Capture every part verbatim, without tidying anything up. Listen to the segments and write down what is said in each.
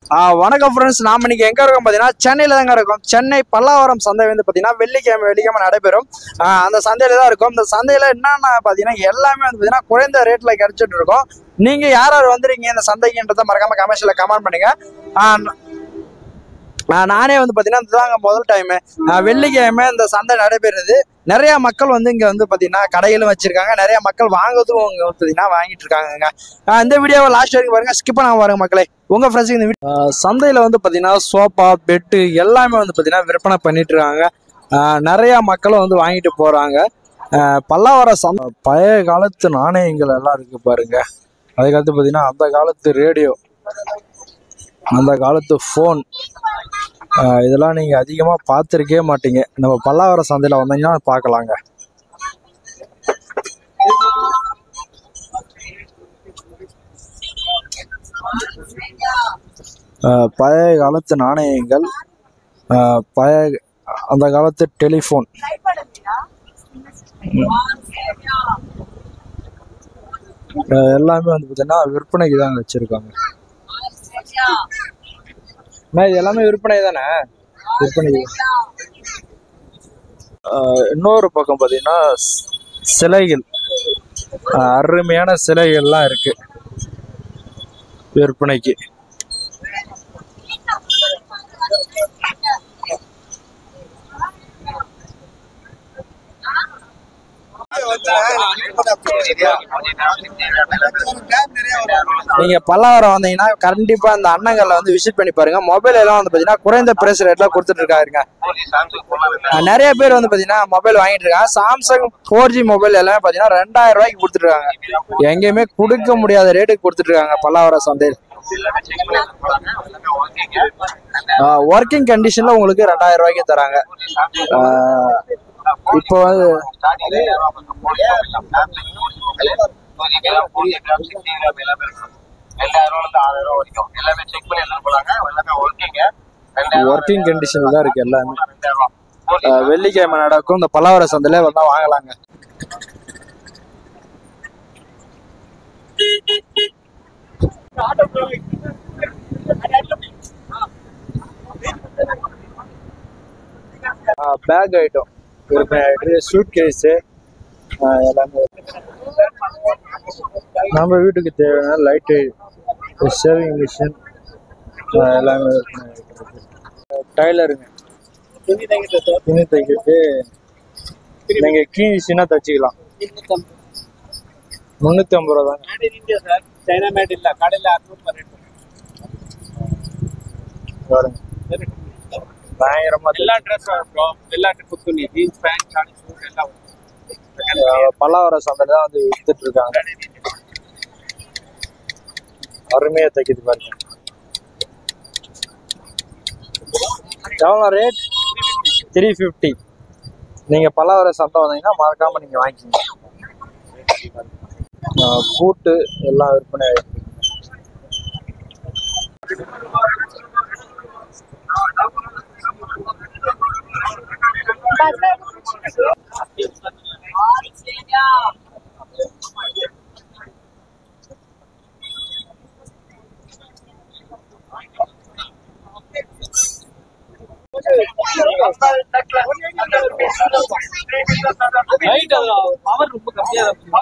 வணக்கம் ஃப்ரெண்ட்ஸ், நாம இன்னைக்கு எங்க இருக்கோம் பார்த்தீங்கன்னா சென்னையில தாங்க இருக்கோம். சென்னை பல்லாவரம் சந்தை வந்து பார்த்தீங்கன்னா வெள்ளிக்கிழமை வெள்ளிக்கிழமை நடைபெறும். அந்த சந்தையில தான் இருக்கும். இந்த சந்தையில என்னென்ன பார்த்தீங்கன்னா எல்லாமே வந்து பார்த்தீங்கன்னா குறைந்த ரேட்ல கிடைச்சிட்டு இருக்கோம். நீங்க யார் யார் வந்துருக்கீங்க இந்த சந்தைக்குன்றதை மறக்காம கமெண்ட்ஸ்ல கமெண்ட் பண்ணுங்க. நானே வந்து பார்த்தீங்கன்னா இதுதாங்க முதல் டைமு வெள்ளிக்கிழமை இந்த சந்தை நடைபெறுது. நிறைய மக்கள் வந்து இங்க வந்து பார்த்தீங்கன்னா கடைகளும் வச்சிருக்காங்க. நிறைய மக்கள் வாங்குறதும் இங்க வந்து பார்த்தீங்கன்னா வாங்கிட்டு இருக்காங்க. இந்த வீடியோவை லாஸ்ட் வரைக்கும் பாருங்க, ஸ்கிப் பண்ணாம பாருங்க மக்களே. உங்க ஃப்ரெண்ட்ஸுக்கு இந்த வீடியோ சந்தையில வந்து பார்த்தீங்கன்னா சோஃபா பெட்டு எல்லாமே வந்து பார்த்தீங்கன்னா விற்பனை பண்ணிட்டு இருக்காங்க. நிறைய மக்களும் வந்து வாங்கிட்டு போறாங்க. பல்லாவரம் சந்தை பழைய காலத்து நாணயங்கள் எல்லாம் இருக்கு பாருங்க. அதுக்கடுத்து பார்த்தீங்கன்னா அந்த காலத்து ரேடியோ, அந்த காலத்து ஃபோன், இதெல்லாம் நீங்க அதிகமா பார்த்துருக்கே மாட்டீங்க. நம்ம பல்லாவரம் சந்தையில வந்தீங்கன்னா பார்க்கலாங்க. பழைய காலத்து நாணயங்கள், பழைய அந்த காலத்து டெலிஃபோன், எல்லாமே வந்து பார்த்தீங்கன்னா விற்பனைக்கு தான் வச்சிருக்காங்க. இது எல்லாமே விற்பனை தானே, விற்பனை. இன்னொரு பக்கம் பார்த்தீங்கன்னா சிலைகள், அருமையான சிலைகள்லாம் இருக்கு விற்பனைக்கு. நீங்க பல்லாவரம் வந்தீங்கன்னா கண்டிப்பா இந்த அண்ணங்கள்ல வந்து விசிட் பண்ணி பாருங்க. மொபைல் எல்லாம் வந்து பாத்தீங்கன்னா குறைந்த பிரைஸ் ரேட்ல கொடுத்துட்டு இருக்காருங்க. நிறைய பேர் வந்து பாத்தீங்கன்னா மொபைல் வாங்கிட்டு இருக்காங்க. சாம்சங் போர் ஜி மொபைல் எல்லாமே பாத்தீங்கன்னா ரெண்டாயிரம் ரூபாய்க்கு கொடுத்துட்டு இருக்காங்க. எங்கேயுமே கொடுக்க முடியாத ரேட்டுக்கு கொடுத்துட்டு இருக்காங்க பல்லாவரம் சந்தையில். ஒர்க்கிங் கண்டிஷன்ல உங்களுக்கு ரெண்டாயிரம் ரூபாய்க்கு தராங்க. இப்போ ஒர்க்கிங் கண்டிஷன்ல தான் இருக்கு எல்லாமே. வெள்ளிக்கிழமை நடக்கும் இந்த பல்லாவரம் சந்தையில வந்தா வாங்கலாங்க. பேக் ஐட்டம், சூட் கேஸு எல்லாமே. நம்ம வீட்டுக்கு தேவையான லைட்டு, ஷேவிங் மிஷின் எல்லாமே. டைலருங்க, துணி தைக்கிறது, துணி தைக்கிறது நீங்க கீழ்ச்சின்னா தச்சுக்கலாம். முன்னூத்தி ஐம்பது ரூபா தான். சைனா மேட் இல்ல கடையில பயங்கரமா எல்லா ட்ரெஸ் எல்லா துணி ஜீன்ஸ் பேண்ட் ஷார்ட் எல்லாம் பல்லாவரம் சந்தையில தான் வந்து வித்துட்டு இருக்காங்க. அருமையா தைக்குது பாருங்க. எவ்வளோ ரேட்? Three fifty. நீங்க பல்லாவரம் சந்தை வந்தீங்கன்னா மறக்காம நீங்க வாங்கிக்கோங்க. பூட்டு எல்லாம் விற்பனை ஆயிருக்கு. பவர் ரொம்ப கம்மியா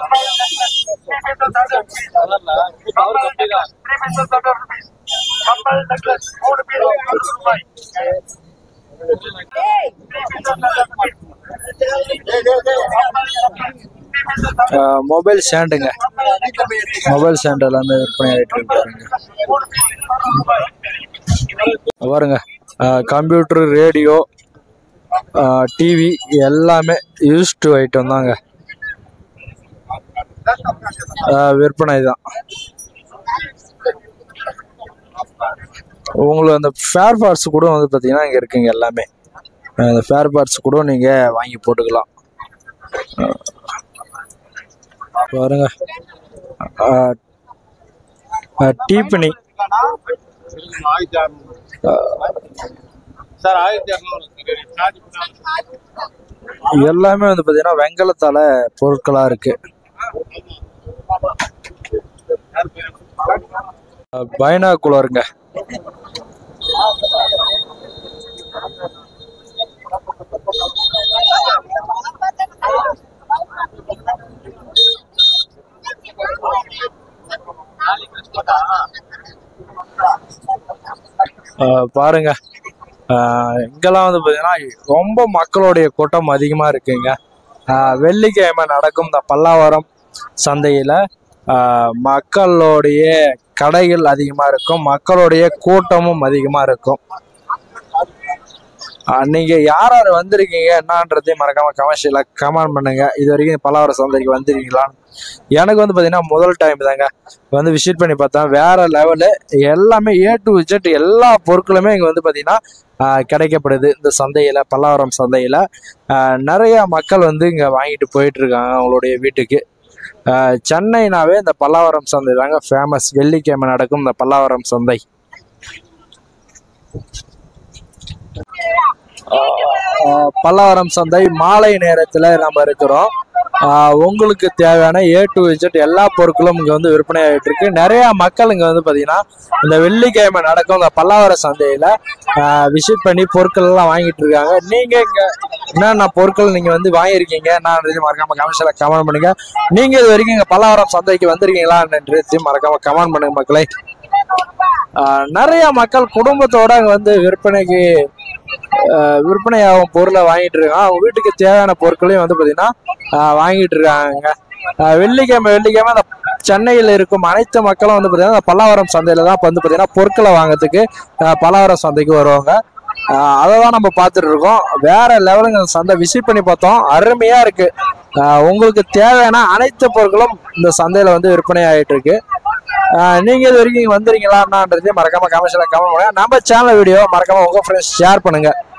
மொபைல் ஸ்டாண்டுங்க, மொபைல் ஸ்டாண்ட் எல்லாமே விற்பனை ஆயிட்டு இருக்காருங்க. பாருங்க, கம்ப்யூட்டர், ரேடியோ, டிவி எல்லாமே யூஸ்டு ஐட்டம் தாங்க, விற்பனை தான். உங்களுக்கு அந்த ஃபேர் பார்ட்ஸ் கூட வந்து பார்த்தீங்கன்னா இங்கே இருக்குங்க எல்லாமே. அந்த ஃபேர் பார்ட்ஸ் கூட நீங்கள் வாங்கி போட்டுக்கலாம். பாருங்க, டீப்பனி எல்லாமே வந்து பார்த்தீங்கன்னா வெங்கலத்தால பொருட்களாக இருக்கு. பைனாகுலருங்க. பாருங்க, இங்கெல்லாம் வந்து பாத்தீங்கன்னா ரொம்ப மக்களுடைய கூட்டம் அதிகமா இருக்குங்க. வெள்ளிக்கிழமை நடக்கும் இந்த பல்லாவரம் சந்தையில மக்களுடைய கடைகள் அதிகமா இருக்கும், மக்களுடைய கூட்டமும் அதிகமா இருக்கும். நீங்க யார் யார் வந்திருக்கீங்க என்னன்றதையும் மறக்காம கமர்ஷியல கமெண்ட் பண்ணுங்க. இது வரைக்கும் பல்லாவரம் சந்தைக்கு வந்திருக்கீங்களான்னு. எனக்கு வந்து பாத்தீங்கன்னா முதல் டைம் தாங்க வந்து விசிட் பண்ணி பார்த்தேன். வேற லெவலு, எல்லாமே ஏ டு இசட் எல்லா பொருட்களுமே இங்க வந்து பாத்தீங்கன்னா கிடைக்கப்படுது இந்த சந்தையில, பல்லாவரம் சந்தையில. நிறைய மக்கள் வந்து இங்க வாங்கிட்டு போயிட்டு இருக்காங்க அவங்களுடைய வீட்டுக்கு. சென்னைனாவே இந்த பல்லாவரம் சந்தை தாங்க ஃபேமஸ். வெள்ளிக்கிழமை நடக்கும் இந்த பல்லாவரம் சந்தை. பல்லாவரம் சந்தை மாலை நேரத்துல நம்ம இருக்கிறோம். உங்களுக்கு தேவையான ஏ டு இசட் எல்லா பொருட்களும் இங்க வந்து விற்பனை ஆகிட்டு இருக்கு. நிறைய மக்கள் இங்க வந்து பாத்தீங்கன்னா இந்த வெள்ளிக்கிழமை நடக்கும் இந்த பல்லாவரம் சந்தையில விசிட் பண்ணி பொருட்கள் எல்லாம் வாங்கிட்டு இருக்காங்க. நீங்க இங்க என்னென்ன பொருட்கள் நீங்க வந்து வாங்கியிருக்கீங்க நான் மறக்காம கமெண்ட்ஸ்ல கமெண்ட் பண்ணுங்க. நீங்க இது வரைக்கும் இங்க பல்லாவரம் சந்தைக்கு வந்திருக்கீங்களா மறக்காம கமெண்ட் பண்ணுங்க மக்களே. நிறைய மக்கள் குடும்பத்தோட அங்க வந்து விற்பனைக்கு விற்பனையாகும் பொருளை வாங்கிட்டு இருக்காங்க. அவங்க வீட்டுக்கு தேவையான பொருட்களையும் வந்து பாத்தீங்கன்னா வாங்கிட்டு இருக்காங்க. வெள்ளிக்கிழமை வெள்ளிக்கிழமை அந்த சென்னையில் இருக்கும் அனைத்து மக்களும் வந்து பாத்தீங்கன்னா பல்லாவரம் சந்தையில தான் வந்து பாத்தீங்கன்னா பொருட்களை வாங்கிறதுக்கு பல்லாவரம் சந்தைக்கு வருவாங்க. அதை தான் நம்ம பார்த்துட்டு இருக்கோம். வேற லெவலுங்க சந்தை விசிட் பண்ணி பார்த்தோம், அருமையா இருக்கு. உங்களுக்கு தேவையான அனைத்து பொருட்களும் இந்த சந்தையில வந்து விற்பனை ஆகிட்டு இருக்கு. நீங்க இது வரைக்கும் வந்திருக்கீங்களான்றதே மறக்காம கமெண்ட்ஸ்ல கமெண்ட் பண்ணுங்க. நம்ம சேனல் வீடியோ மறக்காம உங்க ஃப்ரெண்ட்ஸ் ஷேர் பண்ணுங்க.